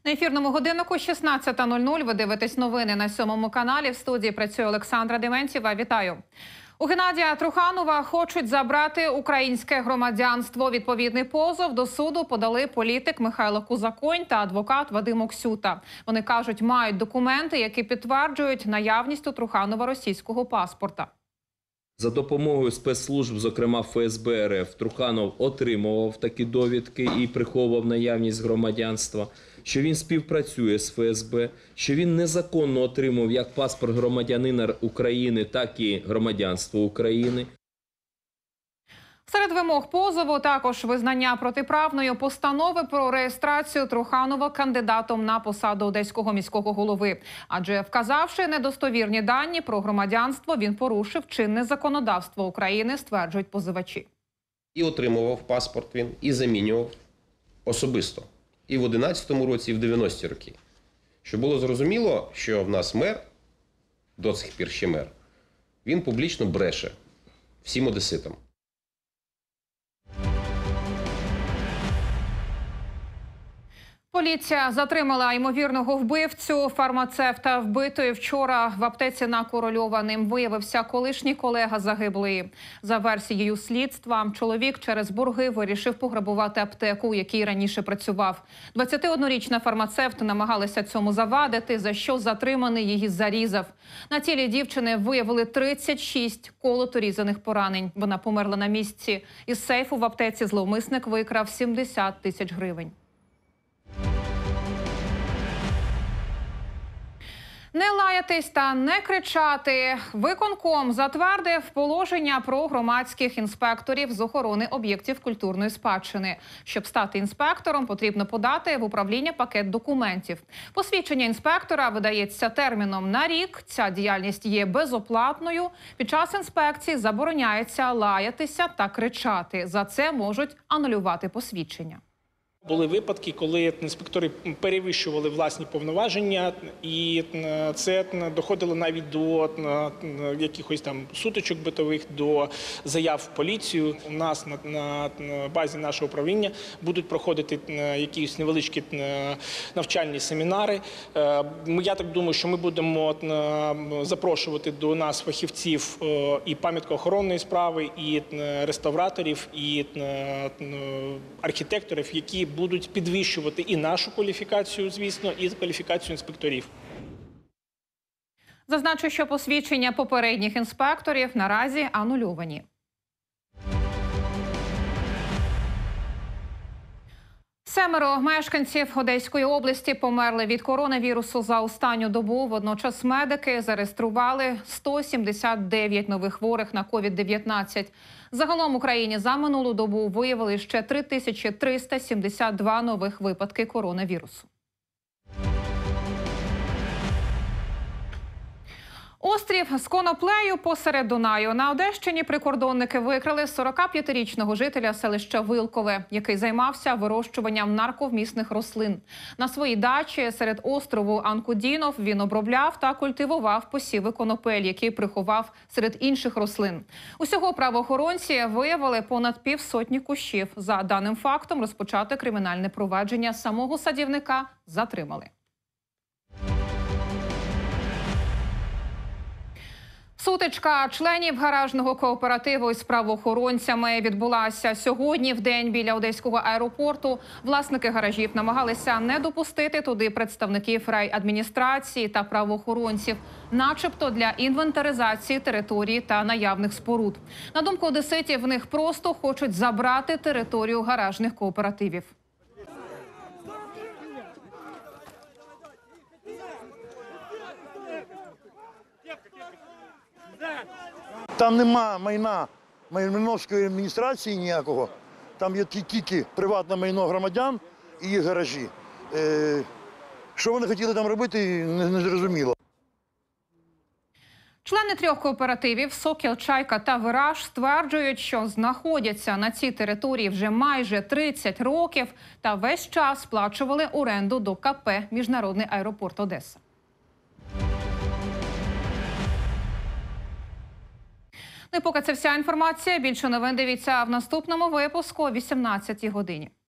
На ефірному годиннику 16:00 ви дивитесь новини на 7-му каналі. В студії працює Олександра Дементьєва. Вітаю. У Геннадія Труханова хочуть забрати українське громадянство. Відповідний позов до суду подали політик Михайло Кузаконь та адвокат Вадим Оксюта. Вони кажуть, мають документи, які підтверджують наявність у Труханова російського паспорта. За допомогою спецслужб, зокрема ФСБ РФ, Труханов отримував такі довідки і приховував наявність громадянства, що він співпрацює з ФСБ, що він незаконно отримав як паспорт громадянина України, так і громадянство України. Серед вимог позову також визнання протиправною постанови про реєстрацію Труханова кандидатом на посаду одеського міського голови. Адже вказавши недостовірні дані про громадянство, він порушив чинне законодавство України, стверджують позивачі. І отримував паспорт він, і замінював особисто. І в 11-му році, і в 90-ті роки. Щоб було зрозуміло, що в нас мер, до цих пір ще мер, він публічно бреше всім одеситам. Поліція затримала ймовірного вбивцю фармацевта вбитої вчора в аптеці на Корольова. Ним виявився колишній колега загиблої. За версією слідства, чоловік через борги вирішив пограбувати аптеку, у якій раніше працював. 21-річна фармацевт намагалася цьому завадити, за що затриманий її зарізав. На тілі дівчини виявили 36 колото-різаних поранень. Вона померла на місці. Із сейфу в аптеці зловмисник викрав 70 тисяч гривень. Не лаятись та не кричати. Виконком затвердив положення про громадських інспекторів з охорони об'єктів культурної спадщини. Щоб стати інспектором, потрібно подати в управління пакет документів. Посвідчення інспектора видається терміном на рік. Ця діяльність є безоплатною. Під час інспекції забороняється лаятися та кричати. За це можуть анулювати посвідчення. Були випадки, коли інспектори перевищували власні повноваження, і це доходило навіть до якихось там сутичок битових, до заяв в поліцію. У нас на базі нашого управління будуть проходити якісь невеличкі навчальні семінари. Я так думаю, що ми будемо запрошувати до нас фахівців і пам'яткоохоронної справи, і реставраторів, і архітекторів, які будуть підвищувати і нашу кваліфікацію, звісно, і кваліфікацію інспекторів. Зазначу, що посвідчення попередніх інспекторів наразі анульовані. Семеро мешканців Одеської області померли від коронавірусу за останню добу. Водночас медики зареєстрували 179 нових хворих на COVID-19. Загалом в Україні за минулу добу виявили ще 3372 нових випадки коронавірусу. Острів з коноплею посеред Дунаю. На Одещині прикордонники викрили 45-річного жителя селища Вилкове, який займався вирощуванням нарковмісних рослин. На своїй дачі серед острову Анкудінов він обробляв та культивував посіви конопель, які приховав серед інших рослин. Усього правоохоронці виявили понад півсотні кущів. За даним фактом розпочати кримінальне провадження. Самого садівника затримали. Сутичка членів гаражного кооперативу із правоохоронцями відбулася сьогодні в день біля Одеського аеропорту. Власники гаражів намагалися не допустити туди представників райадміністрації та правоохоронців, начебто для інвентаризації території та наявних споруд. На думку одеситів, в них просто хочуть забрати територію гаражних кооперативів. Там нема майна майновської адміністрації ніякого. Там є тільки приватне майно громадян і їх гаражі. Що вони хотіли там робити, не зрозуміло. Члени трьох кооперативів «Сокіл», «Чайка» та «Вираж» стверджують, що знаходяться на цій території вже майже 30 років та весь час сплачували оренду до КП «Міжнародний аеропорт Одеса». Ну і поки це вся інформація. Більше новин дивіться в наступному випуску о 18-й годині.